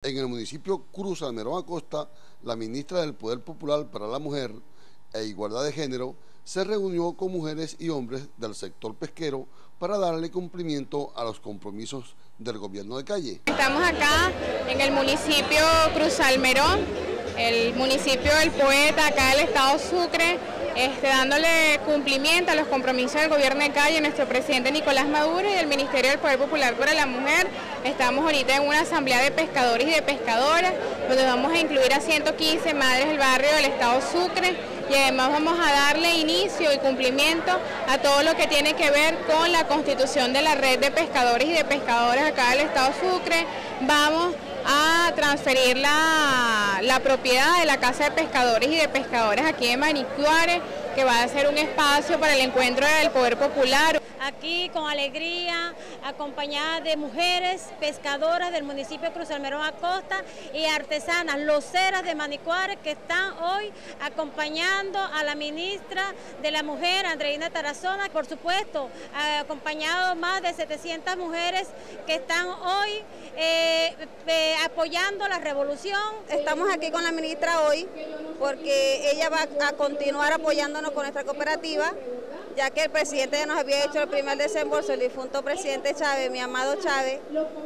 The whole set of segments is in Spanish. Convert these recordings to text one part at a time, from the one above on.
En el municipio Cruz Salmerón Acosta, la ministra del Poder Popular para la Mujer e Igualdad de Género se reunió con mujeres y hombres del sector pesquero para darle cumplimiento a los compromisos del gobierno de Calle. Estamos acá en el municipio Cruz Salmerón, el municipio del poeta, acá del estado Sucre, dándole cumplimiento a los compromisos del gobierno de Calle, nuestro presidente Nicolás Maduro y del Ministerio del Poder Popular para la Mujer. Estamos ahorita en una asamblea de pescadores y de pescadoras, donde vamos a incluir a 115 madres del barrio del estado Sucre, y además vamos a darle inicio y cumplimiento a todo lo que tiene que ver con la constitución de la red de pescadores y de pescadoras acá del estado Sucre. Vamos a transferir la propiedad de la Casa de Pescadores y de Pescadoras aquí en Manicuare, que va a ser un espacio para el encuentro del Poder Popular. Aquí con alegría, acompañada de mujeres pescadoras del municipio de Cruz Salmerón Acosta y artesanas loceras de Manicuare, que están hoy acompañando a la ministra de la Mujer, Andreina Tarazona, por supuesto, acompañado más de 700 mujeres que están hoy apoyando la revolución. Estamos aquí con la ministra hoy porque ella va a continuar apoyándonos con nuestra cooperativa, ya que el presidente ya nos había hecho el primer desembolso, el difunto presidente Chávez, mi amado Chávez.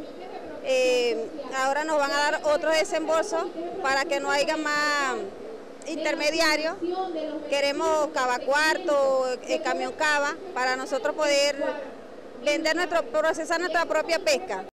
Ahora nos van a dar otros desembolsos para que no haya más intermediarios. Queremos cava cuarto, camión cava, para nosotros poder vender procesar nuestra propia pesca.